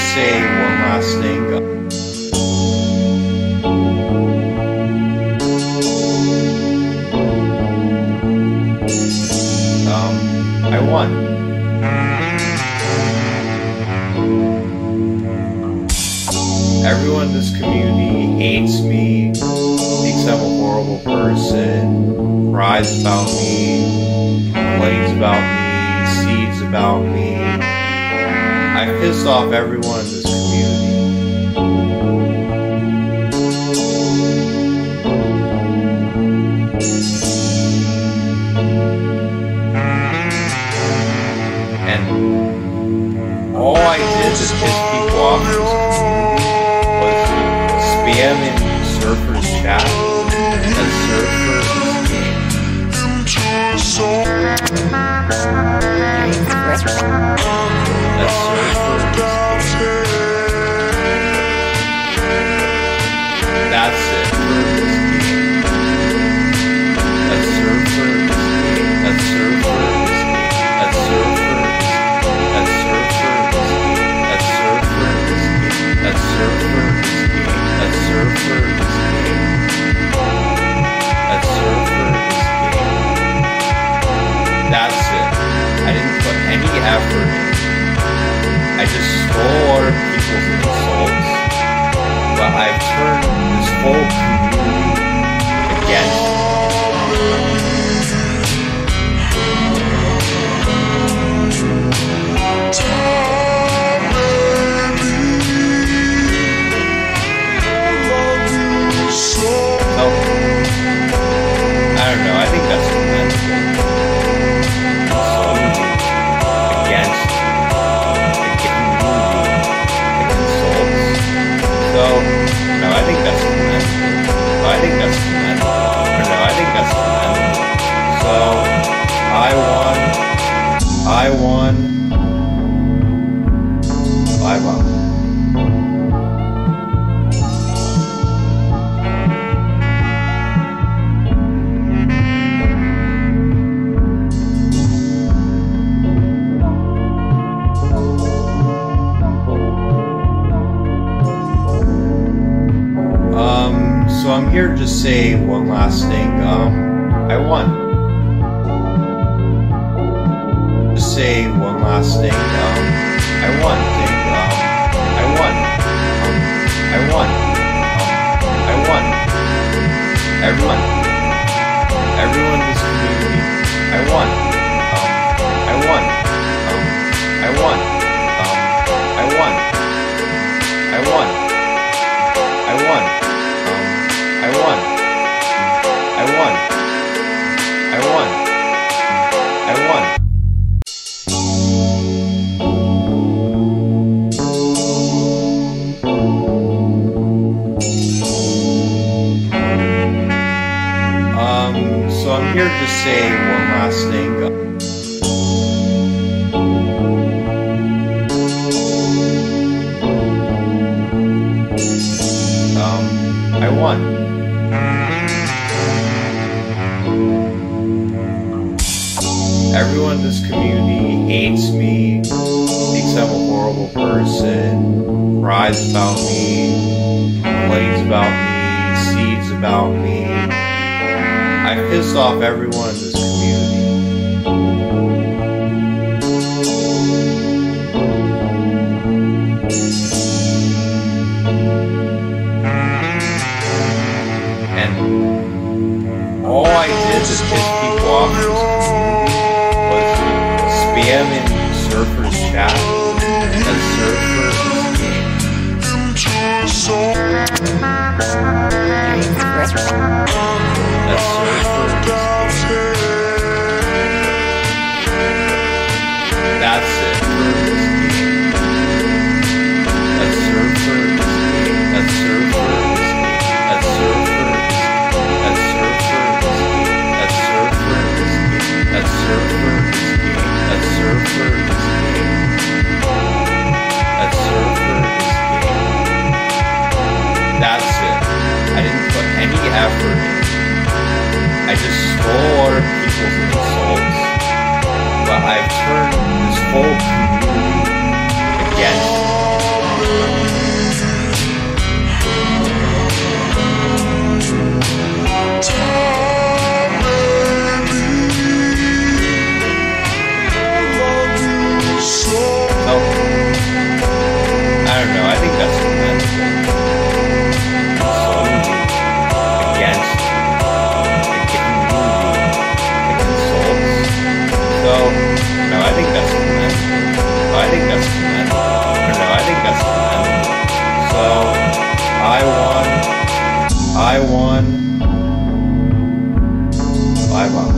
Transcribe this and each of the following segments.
say one last thing. I won. Everyone in this community hates me, thinks I'm a horrible person, cries about me, complains about me, seeds about me. I pissed off everyone in this community. And all I did to piss people off in this community was spam in Surfer's chat that Surfer is gay. That Surfer is gay. That's it. That Surfer is gay. That Surfer is gay. That Surfer is gay. That Surfer is gay. That Surfer is gay. That Surfer is gay. That Surfer is gay. That Surfer is gay. That's it. I didn't put any effort in. I just stole other people's insults. But I've turned this whole community against me. I don't know, I think that's what meant. Against the community, the consults. So, no, I think that's what meant. I think that's what meant. No, I think that's what meant. So, I won. So I'm here to just say one last thing. I won. Just say one last thing. I won. I won. I won. I won. Everyone in this community. I won. I won. I won. I won. I won. I won. I won. I won. I won. I won. So I'm here to say one last thing. I won. Everyone in this community hates me, thinks I'm a horrible person, cries about me, complains about me, seeds about me. I pissed off everyone in this community. And all I did to piss people off in this community was spam in Surfer's chat that Surfer is gay. That Surfer is gay. That's it. That Surfer is gay. That Surfer is gay. That Surfer is gay. That Surfer is gay. That Surfer is gay. That Surfer is gay. That Surfer is gay. That Surfer is gay. That's it. I didn't put any effort in. I just stole other people's insults. But I've turned this whole community against me. I won. I won.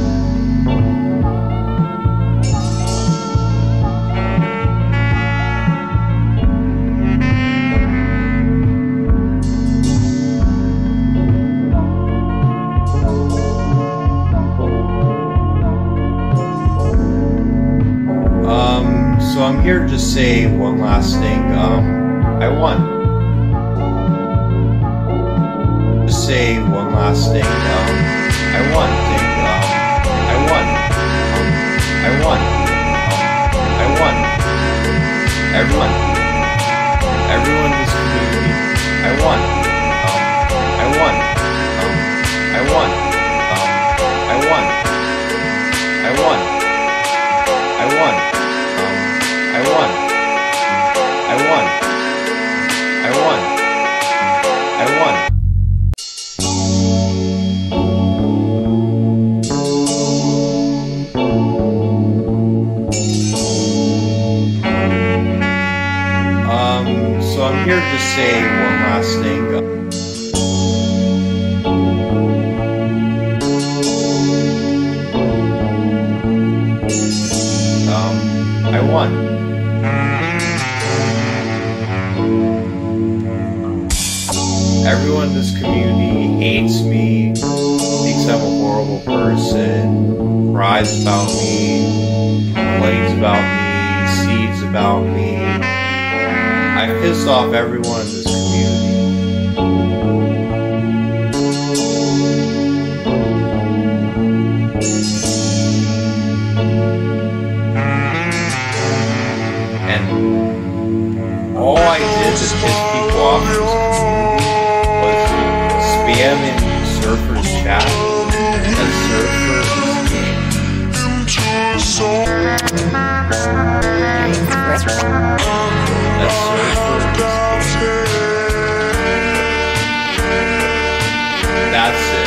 So I'm here to just say one last thing. I won. Just say one last thing. I won. I won. I won. I won. Everyone in this community. I won. I won. I won. I won. I won. I won. I won. I won. I won. I won. So I'm here to say one last thing. I won. Everyone in this community hates me, thinks I'm a horrible person, cries about me, complains about me, seeds about me. I pissed off everyone in this community. And all I did to piss people off in this community was spam in Surfer's chat that Surfer is gay. That Surfer is gay. That's it.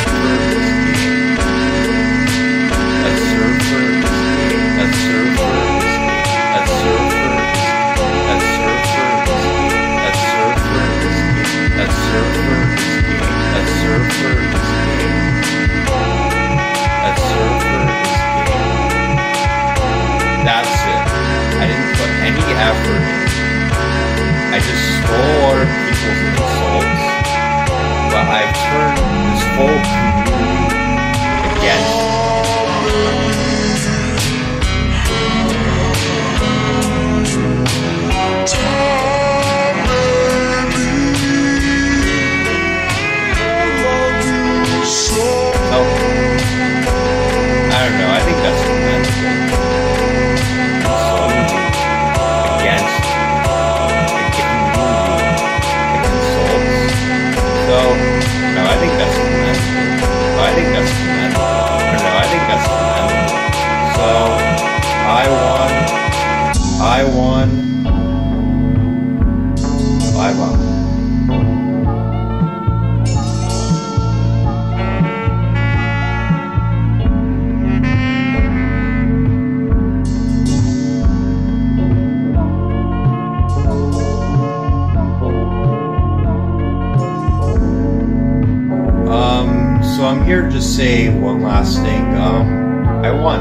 That Surfer is gay. That Surfer is gay. That Surfer is gay. That Surfer is gay. That Surfer is gay. That Surfer is gay. That Surfer is gay. That Surfer is gay. That's it. I didn't put any effort in. I just stole other people's insults. But I've turned this whole community against me. I don't know, I think that's commendable. Insulting against the community, the insults. So, no, I think that's commendable. I think that's commendable. No, I think that's commendable. So, I won. I won. I won. So I'm here to just say one last thing. I won.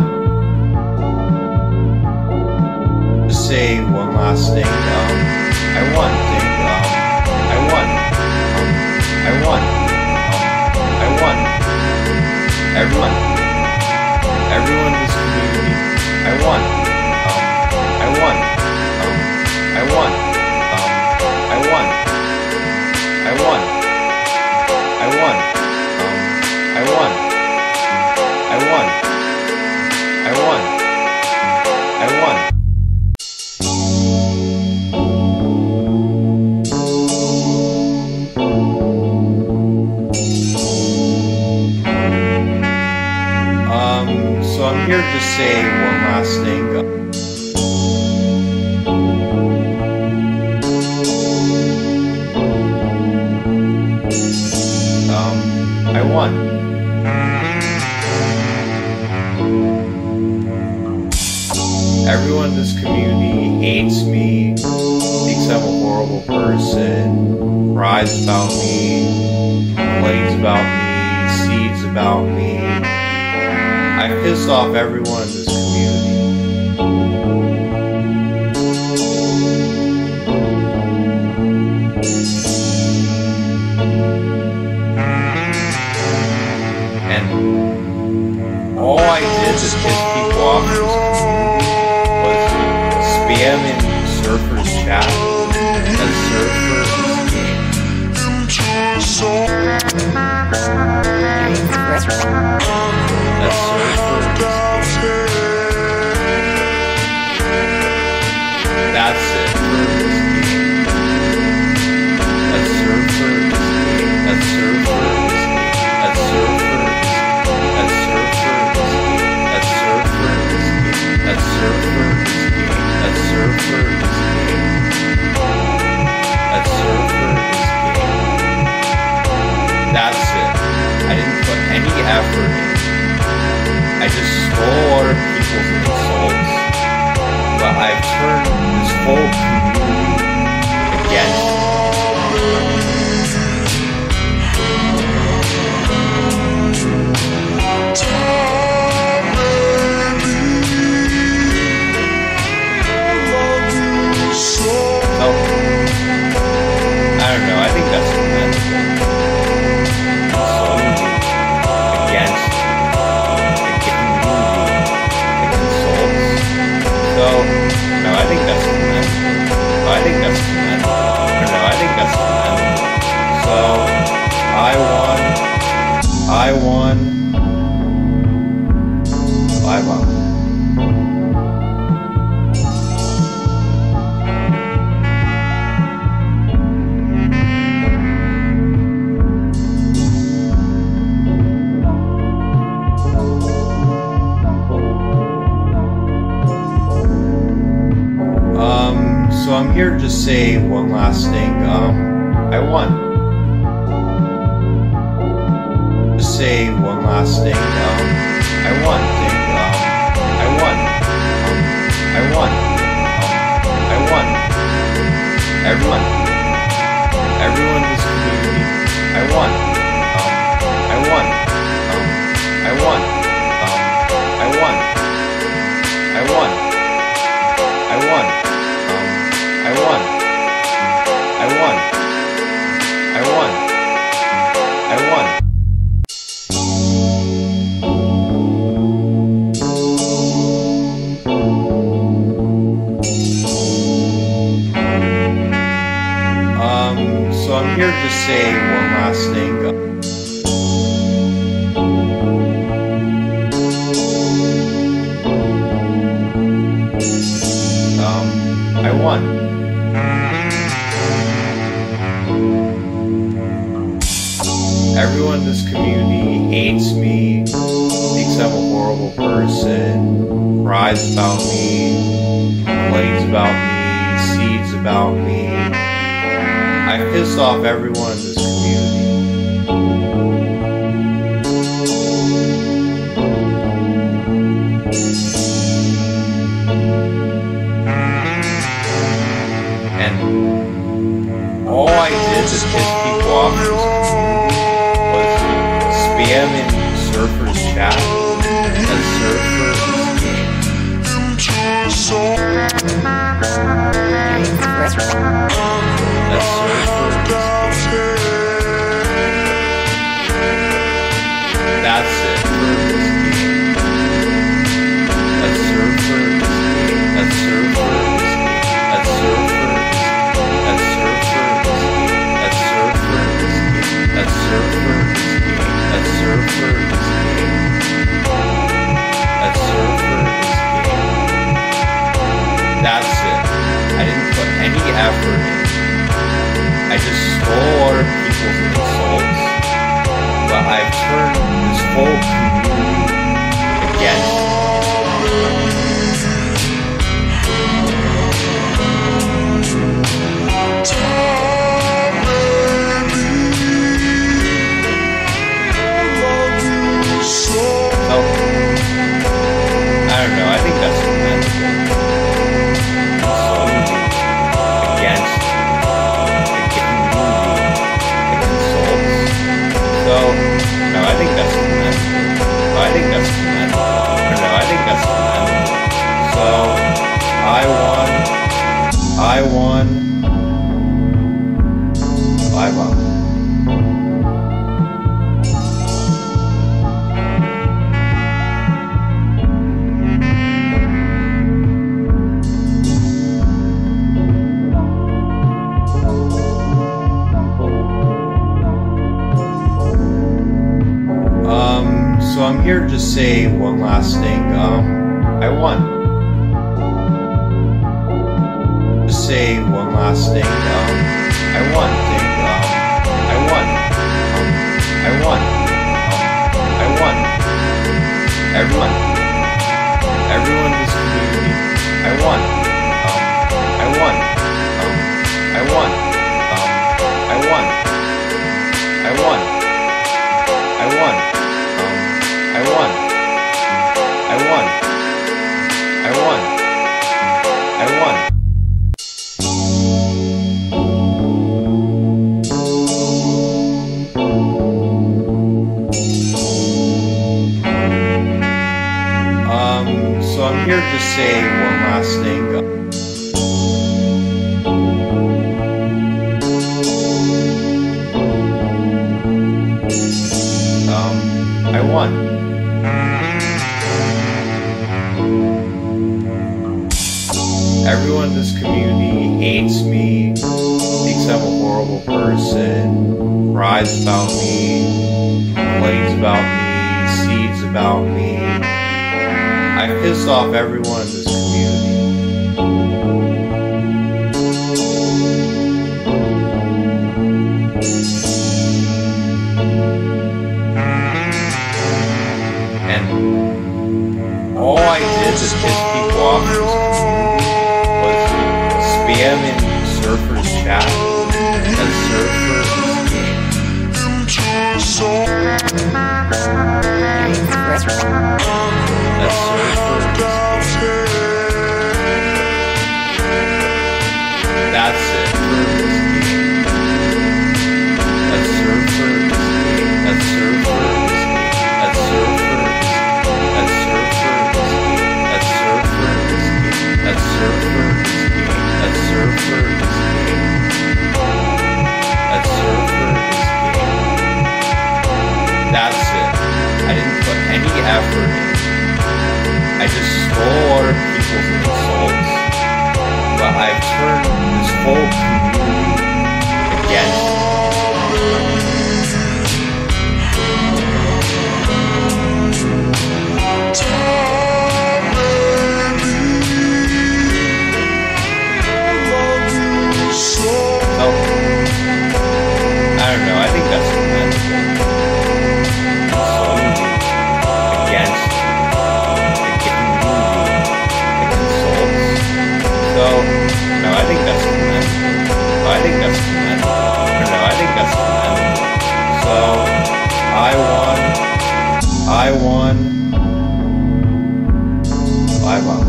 Just say one last thing. I won. I won. I won. I won. Everyone in this community. I won. I won. I won. I won. I won. I won. I won. I won. I won. I won. So I'm here to say one last thing. I won. Everyone in this community hates me, thinks I'm a horrible person, cries about me, complains about me, seeds about me. I pissed off everyone in this community. And all I did to piss people off in this community was spam in Surfer's chat as Surfer is gay. As Surfer is gay. That's it. As Surfer is gay. As Surfer is gay. As Surfer is gay. As Surfer is gay. As Surfer is gay. As Surfer is gay. As Surfer is gay. As Surfer is gay. That's it. I didn't put any effort in. I just stole other people's insults. But I've turned this whole community against me. I don't know, I think that's commendable. Insulting against the community, the consults. So, no, I think that's commendable. I think that's commendable. No, I think that's commendable. So, I won. So I'm here to just say one last thing. I won. Just say one last thing. I won. I won. I won. I won. Everyone in this community. I won. I won. I won. I won. I won. I won. I won. I won. I won. I won. So I'm here to say one last thing. I won. Everyone in this community hates me, thinks I'm a horrible person, cries about me, complains about me, seeds about me. I pissed off everyone in this community. And all I did to piss people off in this community was spam in Surfer's chat as Surfer is gay. As Surfer is gay. That's it. As Surfer is gay. As Surfer is gay. As Surfer is gay. As Surfer is gay. As Surfer is gay. As Surfer is gay. As Surfer is gay. As Surfer is gay. That's it. I didn't put any effort in. I just stole other people's insults. But I've turned this whole community against me. I don't know, I think that's commendable. Insulting against the community, here to say one last thing. I won. To say one last thing. I won. I won. I won. I won. Everyone in this community. I won. I won. I won. I won. I won. I won. I won. I won. I won. I won. So I'm here to say one last thing. I won. Everyone in this community hates me, thinks I'm a horrible person, cries about me, complains about me, seeds about me. I pissed off everyone in this community. And all I did to piss people off in this community was spam in Surfer's chat as Surfer is gay. That Surfer is gay. That's it. That Surfer is gay. That Surfer is gay. That Surfer is gay. That Surfer is gay. That Surfer is gay. That Surfer is gay. That Surfer is gay. That Surfer is gay. That's it. I didn't put any effort in. I just stole other people's insults. But I've turned this whole community against me. I don't know, I think that's commendable. Insulting against the community, the consults. So, no, I think that's commendable. I think that's commendable. No, I think that's commendable. So, I won. I won.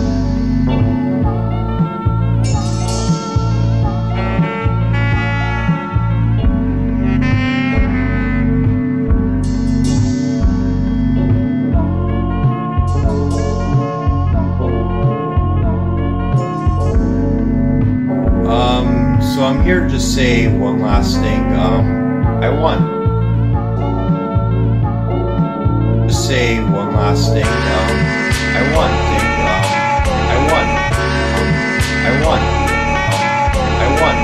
So I'm here to say one last thing. I won. To say one last thing. I won. I won. I won. I won.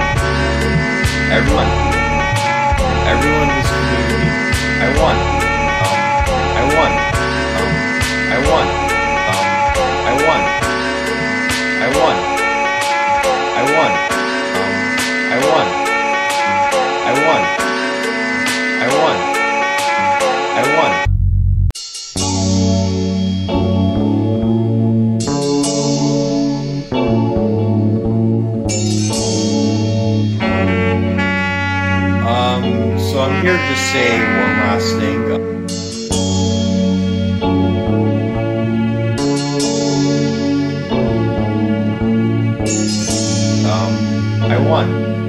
Everyone in this community. I won. I won. I won. I won. I won. I won. I won. I won. I won. I won. So I'm here to say one last thing. I won.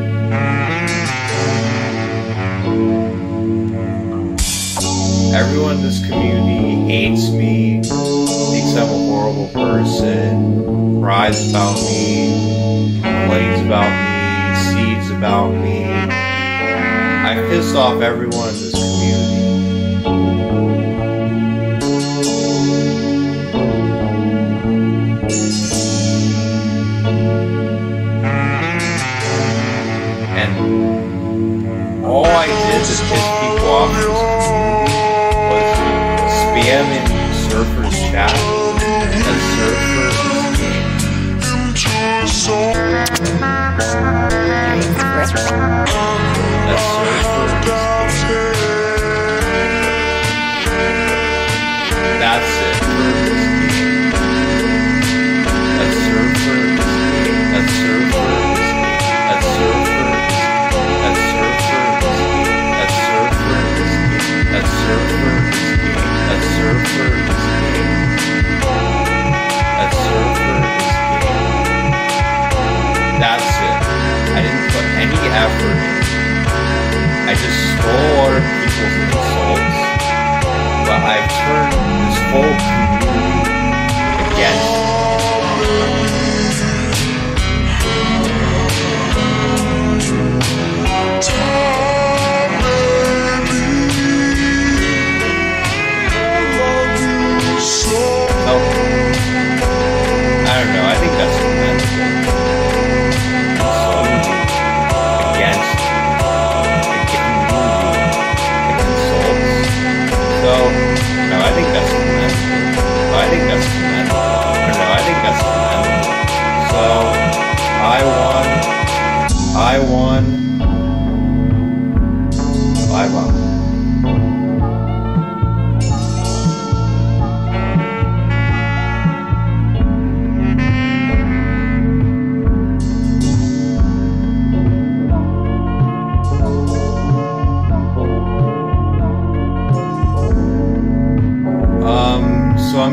Everyone in this community hates me, thinks I'm a horrible person, cries about me, complains about me, seeds about me. I pissed off everyone in this community. And all I did to piss people off in this community was spam in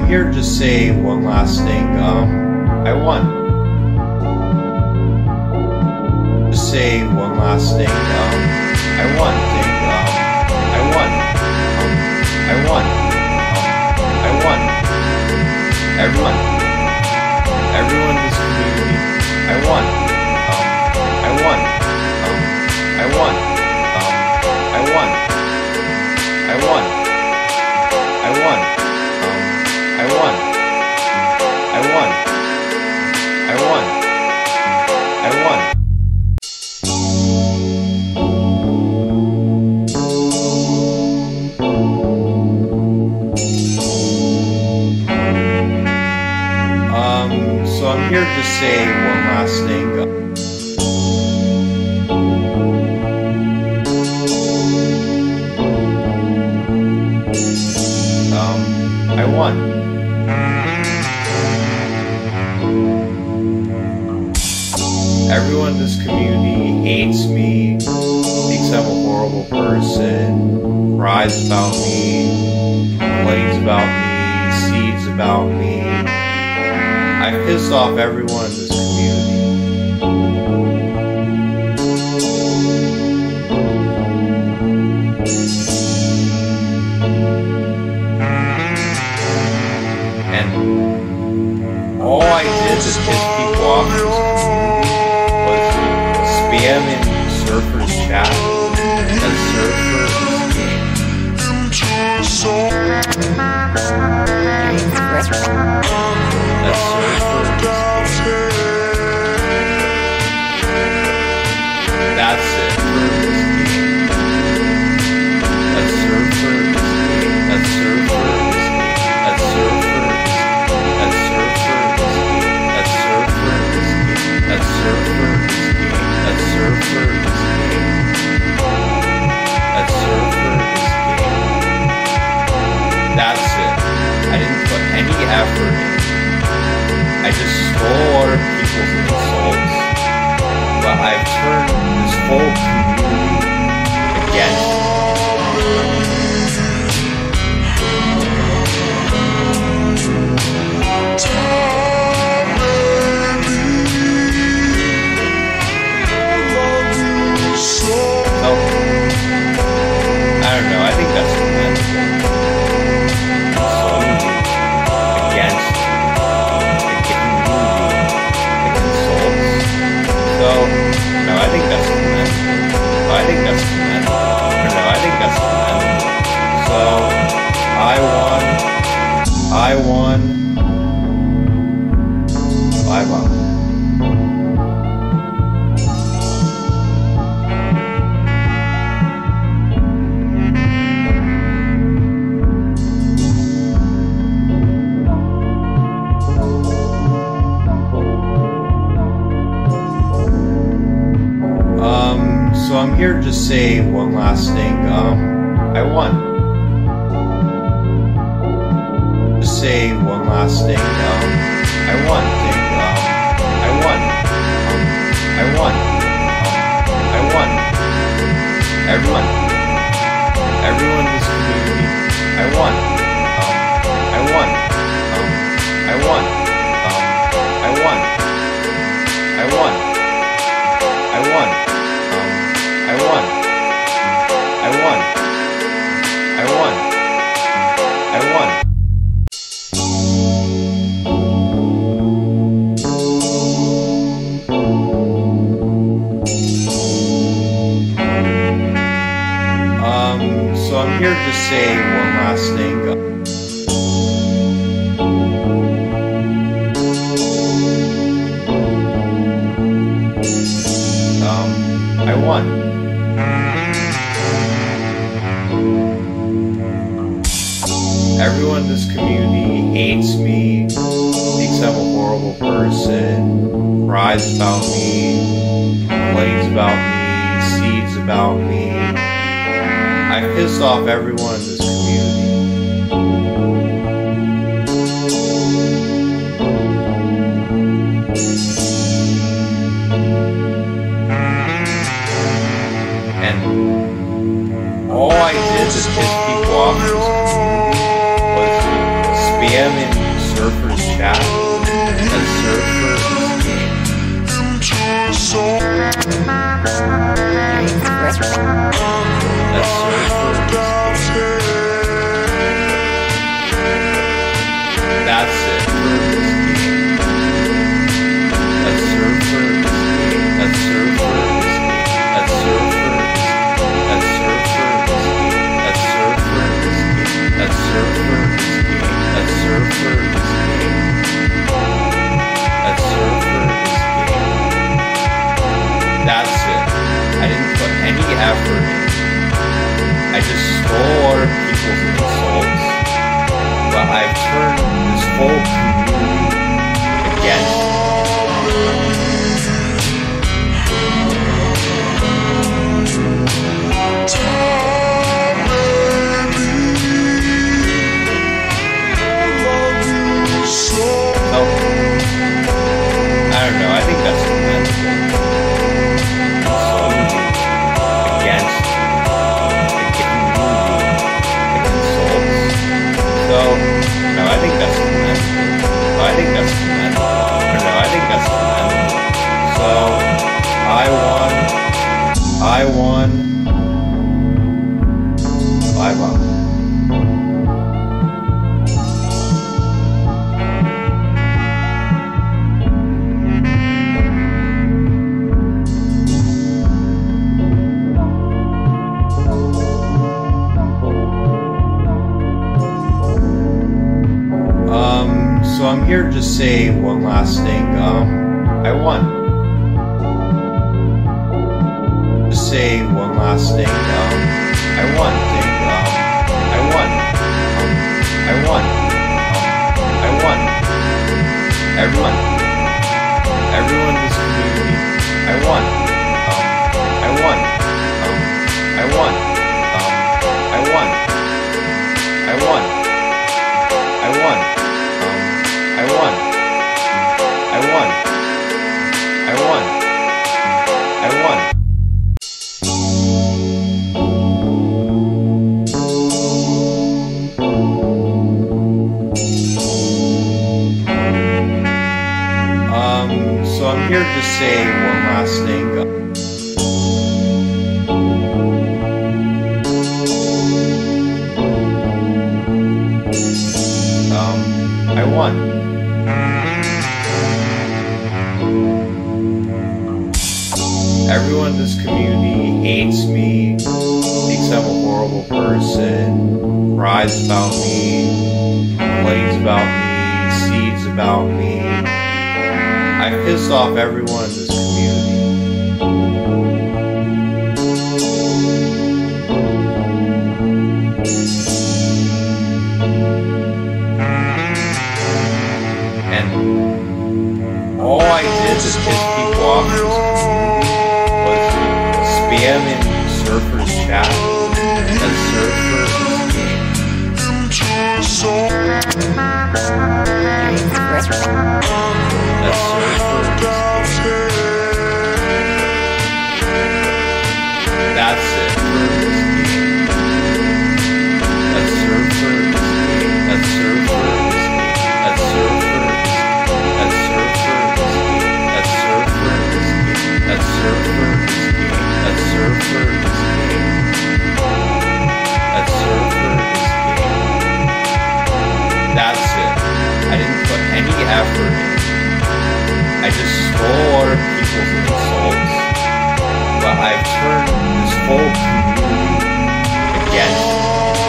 here to say one last thing. I won. To say one last thing. I won. I won. I won. I won. Everyone in this community. I won. I won. I won. I won. I won. I won. I won. I won. I won. I won. So I'm here to say one last thing. I won. Everyone in this community hates me, thinks I'm a horrible person, cries about me, complains about me, seeds about me. I pissed off everyone in this community. And all I did to piss people off in this community was spam in Surfer's chat and Surfer is game. That Surfer is game. That's it for this game. That Surfer is game. That Surfer is game. That Surfer is game. That Surfer is game. That Surfer is game. That Surfer is game. That Surfer is game. That Surfer is game. That's it. I didn't put any effort in. I just stole other people's insults. But I've turned this whole community against me. I don't know, I think that's commendable. Insulting against the community, the insults. So, no, I think that's commendable. I think that's commendable. No, I think that's commendable. So, I won. I won. So I'm here to say one last thing. I won. To say one last thing. I won. I won. I won. I won. Everyone in this community. I won. I won. I won. I won. I won. I won. I won. I won. I won. I won. So I'm here to say one last thing. I won. Everyone in this community hates me, thinks I'm a horrible person, cries about me, complains about me, seeds about me. I pissed off everyone in this community. And all I did to piss people off in this community was spam in here to say one last thing. I won. To say one last thing. I won. I won. I won. I won. Everyone in this community. I won. I won. I won. I won. I won. I won. I won. I won. I won. I won. So I'm here to say one last thing. I won. Everyone in this community hates me, thinks I'm a horrible person, cries about me, complains about me, seeds about me. I pissed off everyone in this community. And all I did to piss people off in this community was spam in Surfer's chat and Surfer is game. That's Surfer is game. That's it for this game. That's Surfer is game. That's Surfer is game. That's Surfer is game. That's Surfer is game. That's Surfer is game. That's Surfer is game. That's Surfer is game. That's Surfer is game. That's it. I didn't put any effort in. I just stole other people's insults. But I've turned this whole community against me.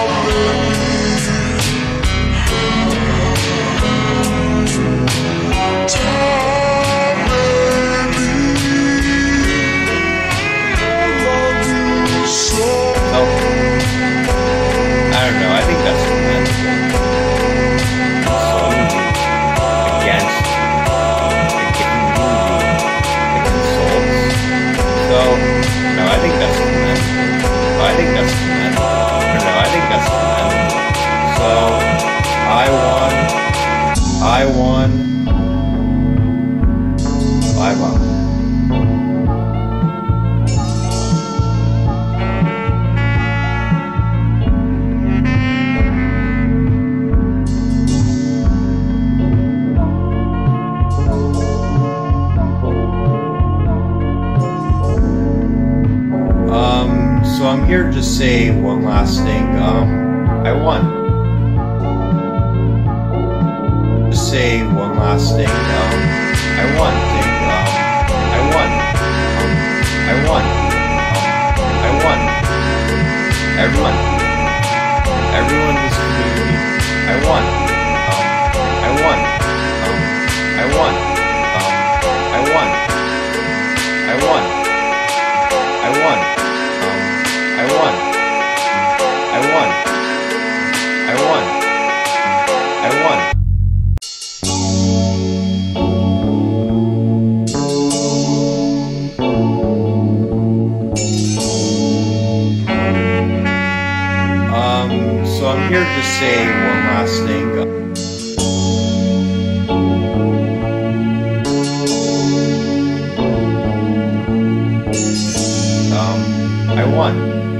I don't know, I think that's commendable. Against the insults. So, no, I think that's commendable. I think that's commendable. No, I think that's commendable. So, I won. I won. So I'm here to say one last thing. I won. To say one last thing. I won. I won. I won. I won. Everyone in this community. I won. I won. I won. I won. I won. I won. I won. I won. I won. I won. So I'm here to say one last thing. I won.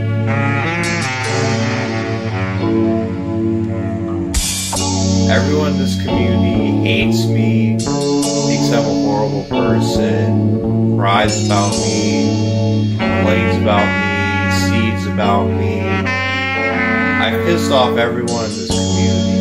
Everyone in this community hates me, thinks I'm a horrible person, cries about me, complains about me, seeds about me. I pissed off everyone in this community.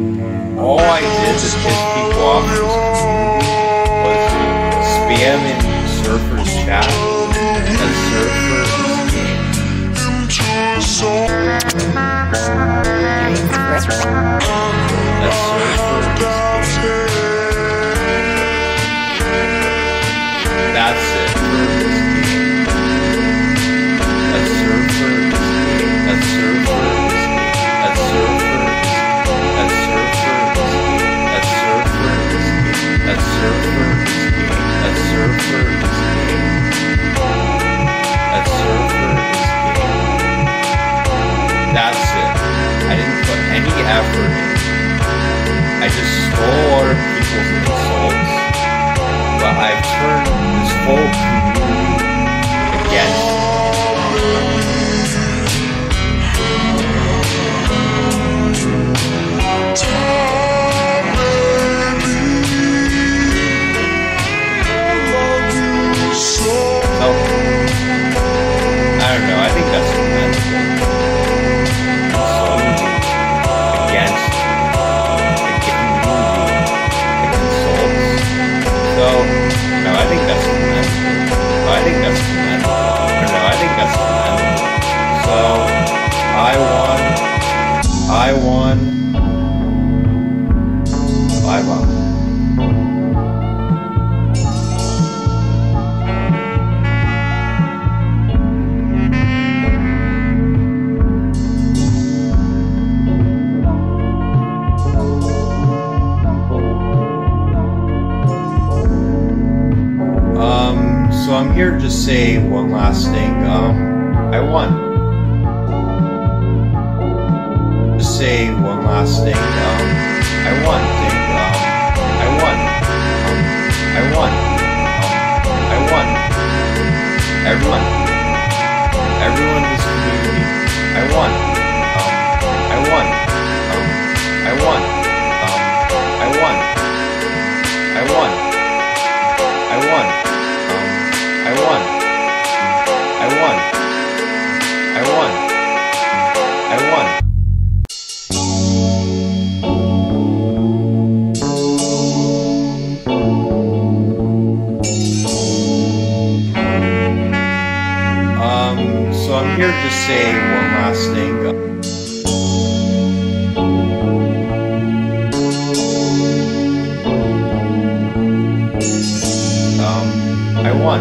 And all I did to piss people off in this community was spam in chat. That server is game. That server is game. That's it. That server is game. That server is game. That server is game. That server is game. That server is game. That server is game. That server is game. That server is game. That's it. I didn't put any effort in. I just stole other people's insults, but I've turned this whole community against me. So, I don't know, I think that's commendable. Insulting against the community, the insults. So, no, I think that's commendable. So, I think that's commendable. No, I think that's commendable. So, I won. So I'm here to just say one last thing. I won. Just say one last thing. I won. I won. I won. I won. Everyone in this community. I won. I won. I won. I won. I won. I won. I won. I won. I won. I won. So I'm here to say one last thing. I won.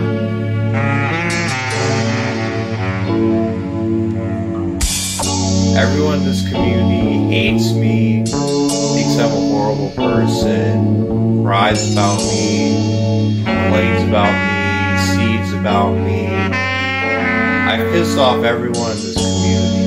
Everyone in this community hates me, thinks I'm a horrible person, cries about me, complains about me, seeds about me. I pissed off everyone in this community.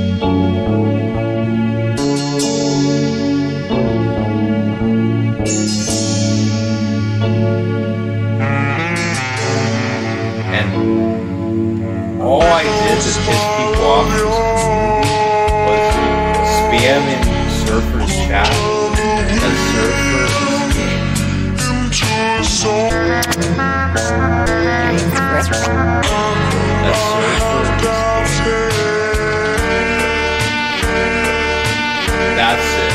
And all I did to piss people off in this community was to spam in Surfer's chat. And Surfer is game. That Surfer is game. That's it.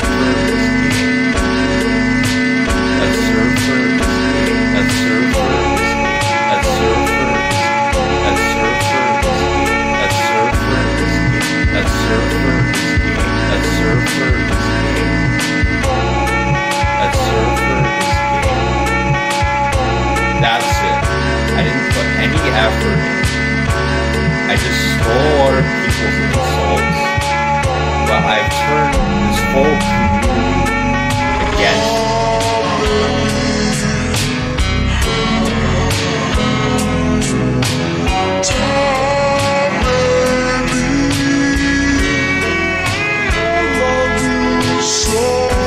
That Surfer is game. That Surfer is game. That Surfer is game. That Surfer is game. That Surfer is game. That Surfer is game. That Surfer is game. That Surfer is game. That's it. I didn't put any effort in. I just stole other people's insults, but I've turned this whole community against me. So,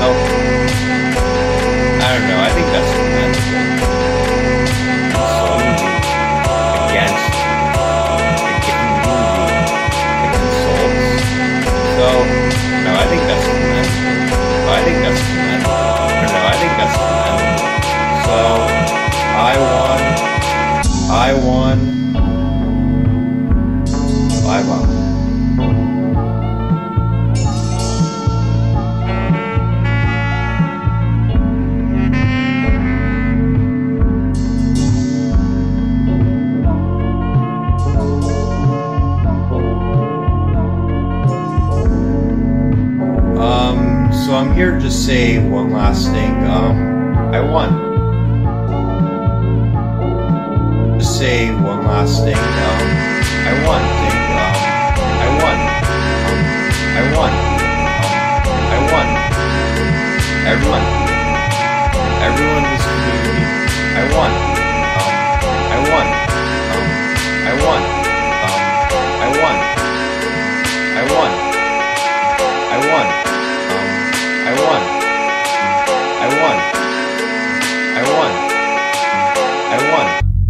I don't know, I think that's commendable. Insulting against the community, the insults. So, no, I think that's commendable. So, I think that's commendable. No, I think that's commendable. So, I won. I won. just say one last thing. I won. Just say one last thing. I won. I won. I won. I won. Everyone in this community. I won. I won. I won. I won. I won. I won. I won. I won. I won. I won.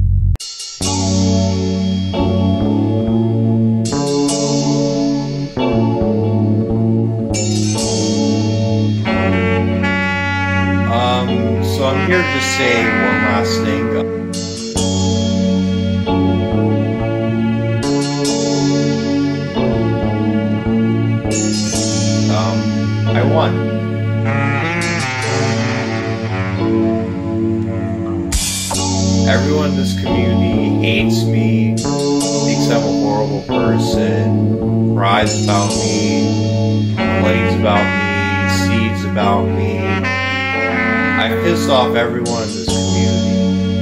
So I'm here to say one last thing. I won. Everyone in this community hates me, thinks I'm a horrible person, cries about me, complains about me, seeds about me. I piss off everyone in this community.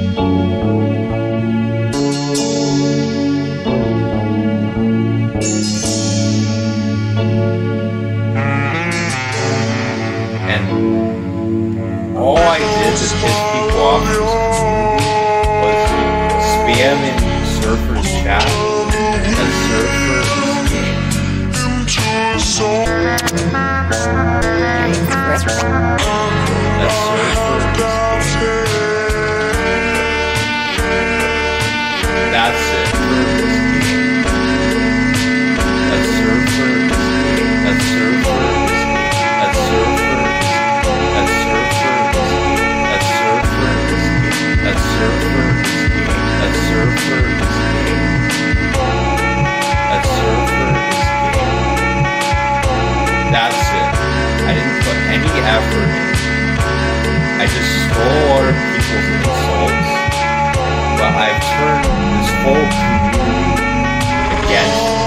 And all I did to piss people off in this community was spam in Surfer's chat that Surfer is gay. That's it for this game. That Surfer is gay. That Surfer is gay. That Surfer is gay. That Surfer is gay. That Surfer is gay. That Surfer is gay. That Surfer is gay. That Surfer is gay. That's it. I didn't put any effort in. I just stole other people's insults, but I've turned this whole community against me.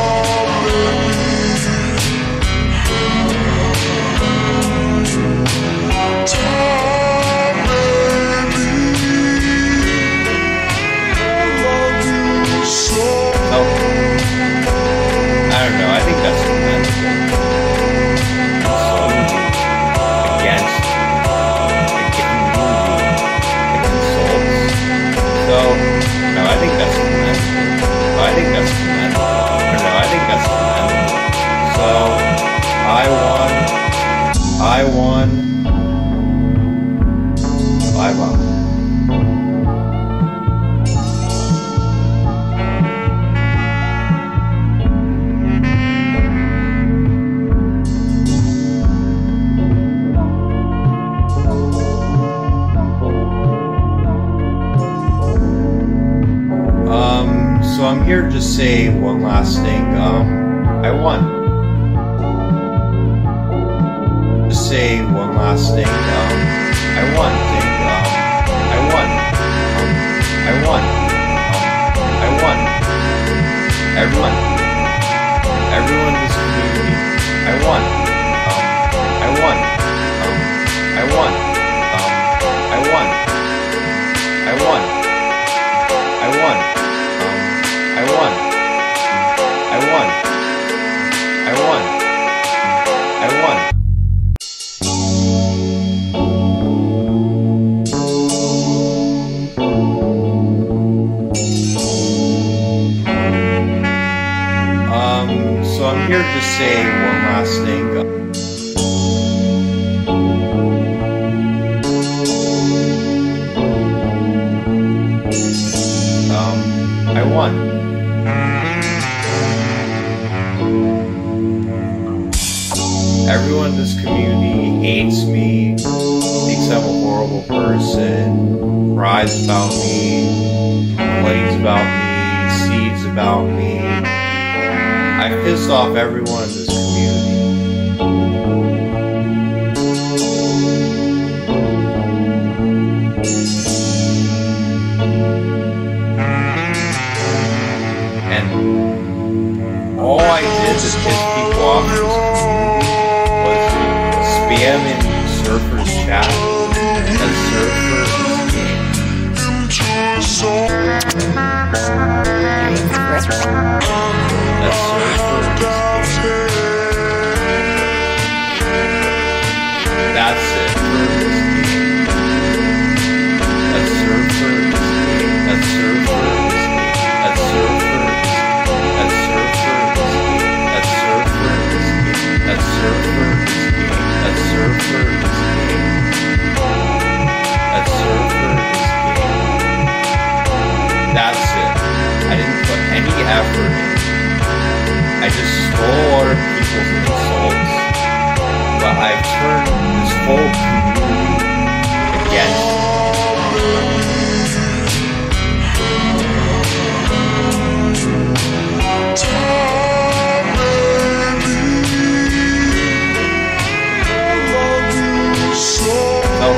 So, I don't know, I think that's commendable. So, no, I think that's commendable. I think that's commendable. No, I think that's commendable. So, I won. So I'm here to say one last thing. I won. Just say one last thing. I won. I won. I won. I won. Everyone in this community. I won. I won. I won. I won. I won. I won. I won. I won. I won. I won. So I'm here to say one last thing. I won. Everyone in this community hates me, thinks I'm a horrible person, cries about me, complains about me, seeds about me. I piss off everyone in this community. And all I did to piss people off in this community was spam in just stole other people's insults, but I've turned this whole community against me. So,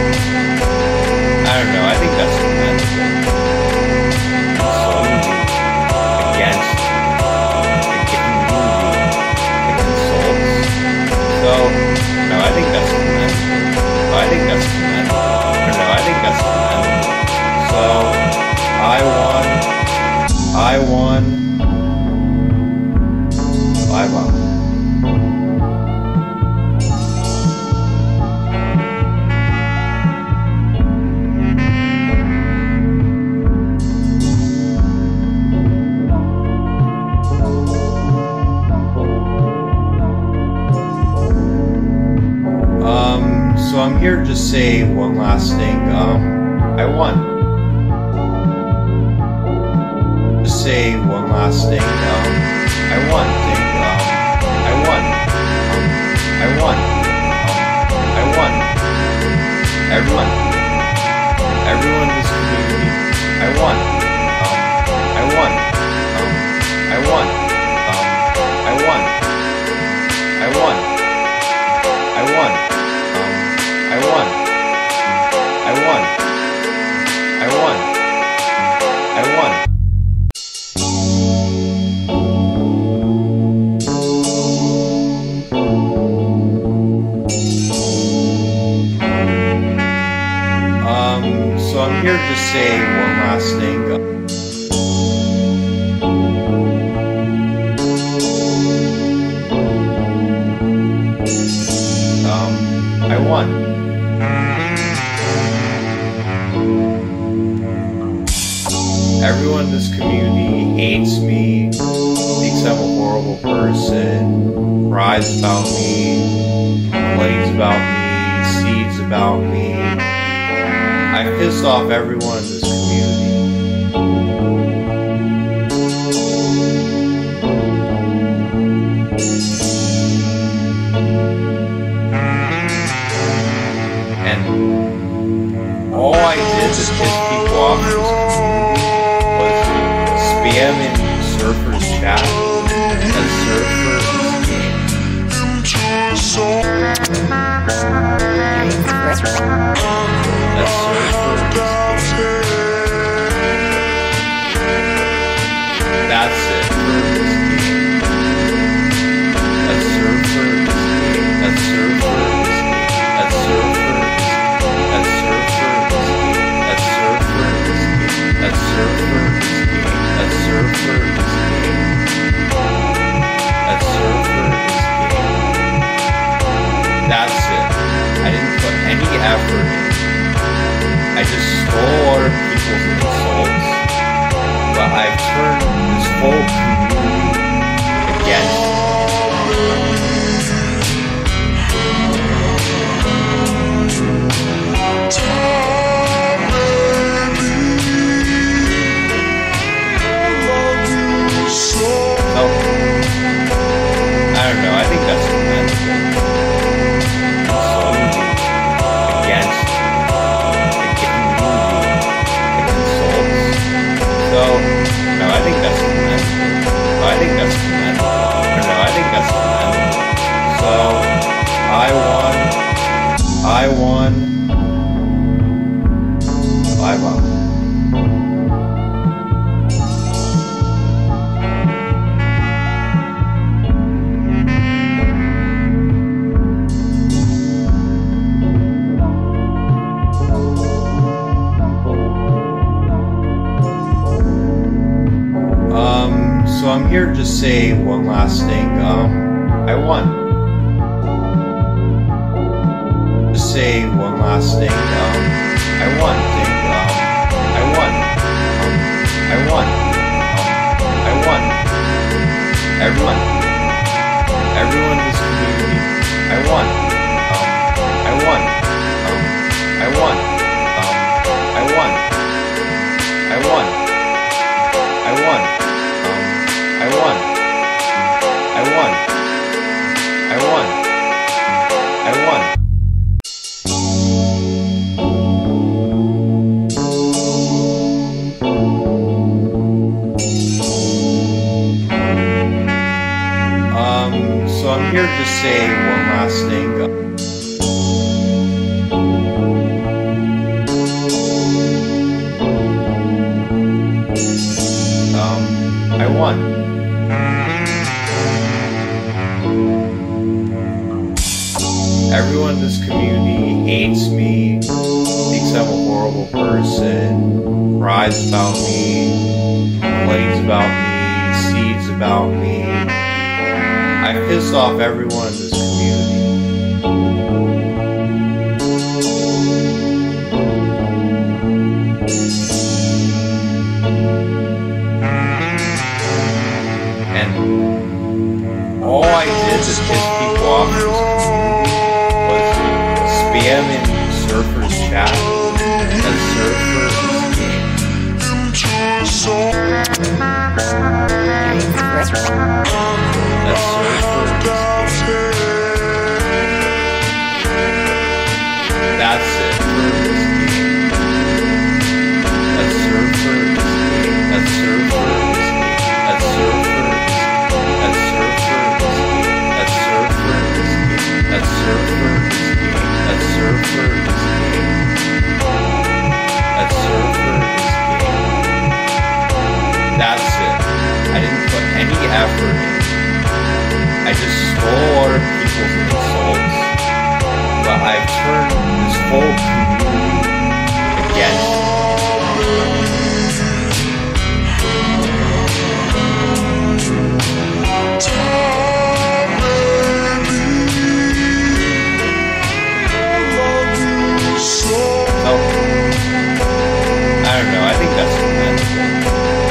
I don't know, I think that's commendable. Insulting against the community that consults. So, no, I think that's commendable. I think that's commendable. No, I think that's commendable. So, I won. So I'm here to just say one last thing. I won. Just say one last thing. I won. I won. I won. I won. Everyone in this community. I won. I won. I won. I won. I won. I won. I won. I won. I won. I won. So I'm here to say one last thing. I won. Everyone in this community hates me, thinks I'm a horrible person, cries about me, complains about me, seeds about me. I pissed off everyone in this community. And all I did to piss people off in this community was to spam in Surfer's chat that Surfer is gay. That Surfer is gay. That's it. That Surfer is gay. That Surfer is gay. That Surfer is gay. That Surfer is gay. That Surfer is gay. That Surfer is gay. That Surfer is gay. That Surfer is gay. That's it. I didn't put any effort in. I just stole other people's insults, but I've turned this whole community against me. So, I don't know, I think that's commendable. Insulting against the community that consults. So, no, I think that's commendable. I think that's commendable. No, I think that's commendable. So, I won. So I'm here to just say one last thing. I won. Just say one last thing. I won. I won. I won. I won. Everyone in this community. I won. I won. I won. I won. I won. I won. I won. say one last thing. I won. Everyone in this community hates me, thinks I'm a horrible person, cries about me, complains about me, seeds about me. I piss off everyone in this community. And all I did to piss people off in this community was spam in Surfer's chat as Surfer is game. As Surfer is game. That's it. As Surfer is game. As Surfer is game. As Surfer is game. As Surfer is game. As Surfer is game. As Surfer is game. As Surfer is game. As Surfer is game. That's it. I didn't put any effort in. I just stole other people's insults. But I've turned this whole community against me. I don't know, I think that's commendable.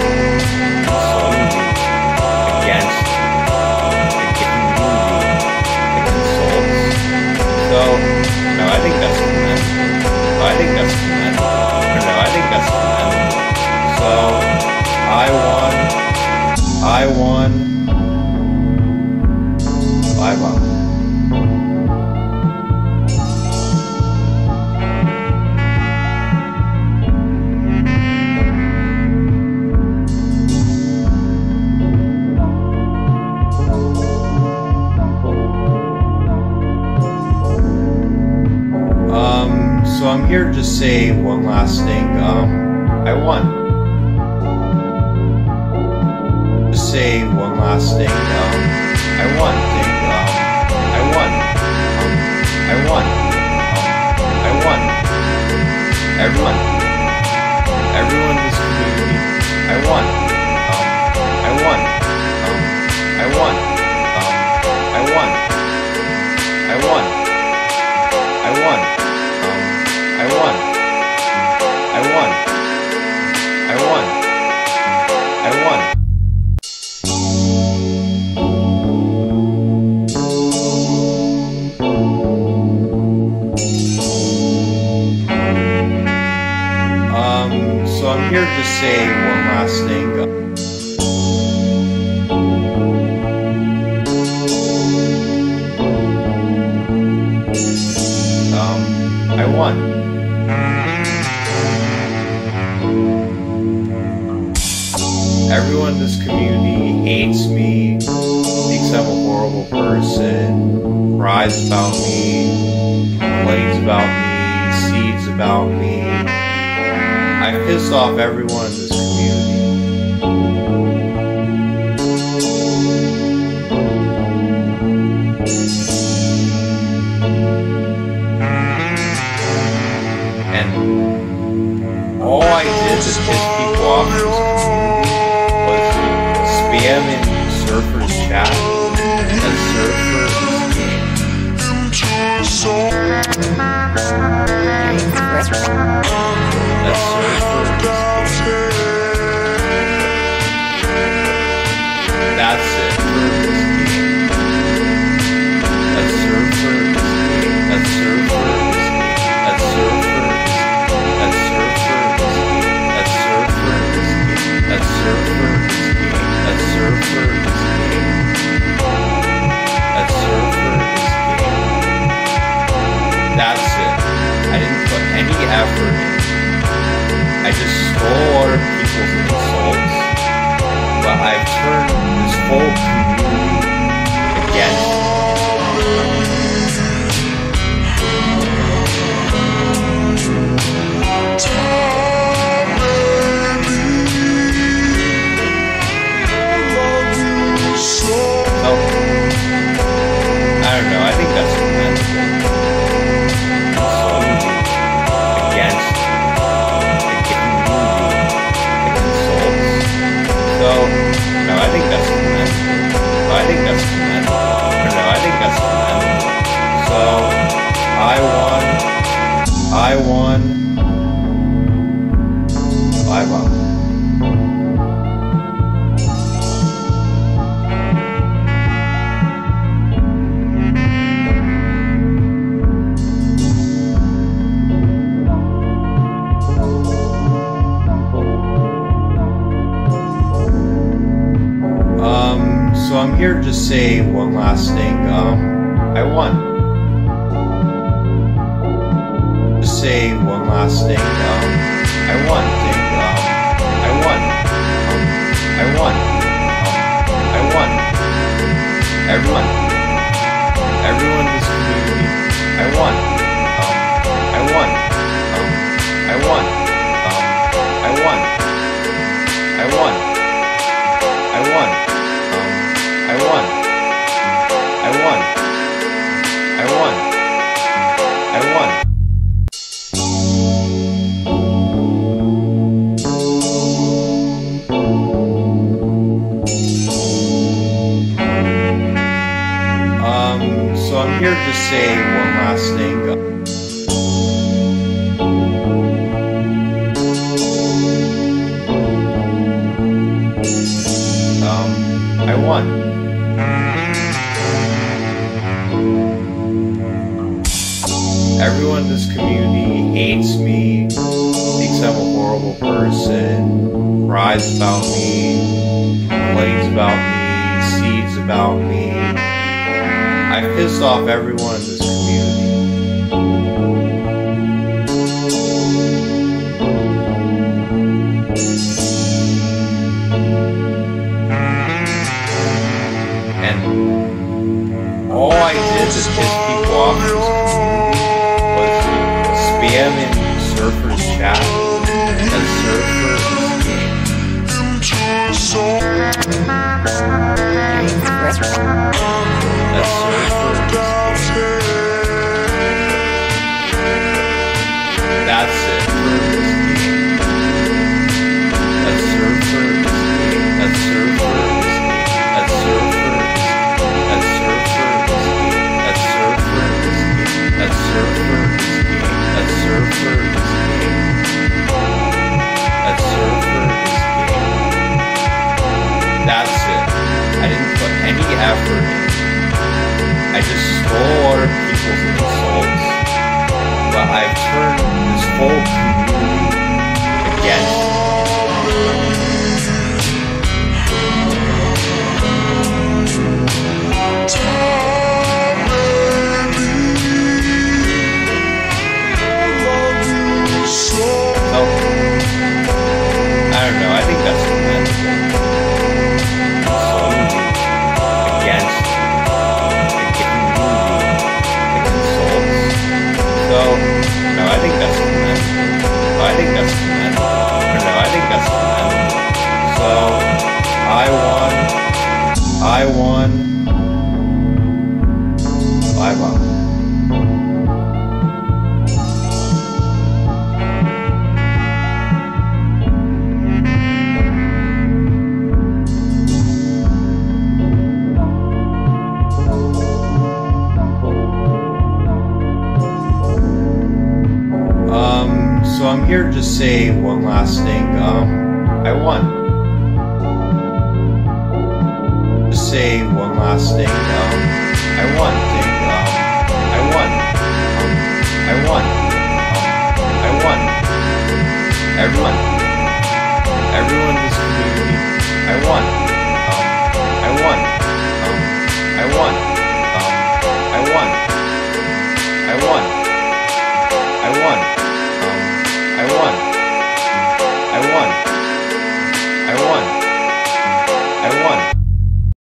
Against the community, the insults. So, no, I think that's commendable. I think that's commendable. No, I think that's commendable. So, I won. So I'm here to just say one last thing. I won. Just say one last thing. I won. I won. I won. I won. Everyone in this community. I won. I won. I won. I won. I won. I won. I won. I won. I won. I won. So I'm here to say one last thing. I won. Everyone in this community hates me, thinks I'm a horrible person, cries about me, complains about me, seeds about me. I piss off everyone in this community. And all I did to piss people off in this community was spam in Surfer's chat as Surfer is game. As Surfer is game. That's it. As Surfer is game. As Surfer is game. As Surfer is game. As Surfer is game. As Surfer is game. As Surfer is game. As Surfer is game. As Surfer is game. That's it. I didn't put any effort in. I just stole other people's insults. But I've turned this whole community against me. I won. I won. So I'm here to say one last thing. I won. Just say one last thing. I won. I won. I won. I won. Everyone in this community. I won. I won. I won. I won. I won. I won. I won. I won. I won. I won. So I'm here to say one last thing. I won. Everyone in this community hates me, thinks I'm a horrible person, cries about me, complains about me, sees about me. I pissed off everyone in this community. And all I did to piss people off in this community was spam in Surfer's chat and Surfer is game. That Surfer is game. That's it for this game. That Surfer is game. That Surfer is game. That Surfer is game. That Surfer is game. That Surfer is game. That Surfer is game. That Surfer is game. That Surfer is game. That's it. I didn't put any effort in. I just stole other people's insults. But I've turned this whole community against me. I don't know, I think that's commendable. Against the community, the insults. So, no, I think that's commendable. I think that's commendable. No, I think that's commendable. So, I won. I won. I won. So I'm here to say one last thing. I won. Just say one last thing. I won. I won. I won. I won. Everyone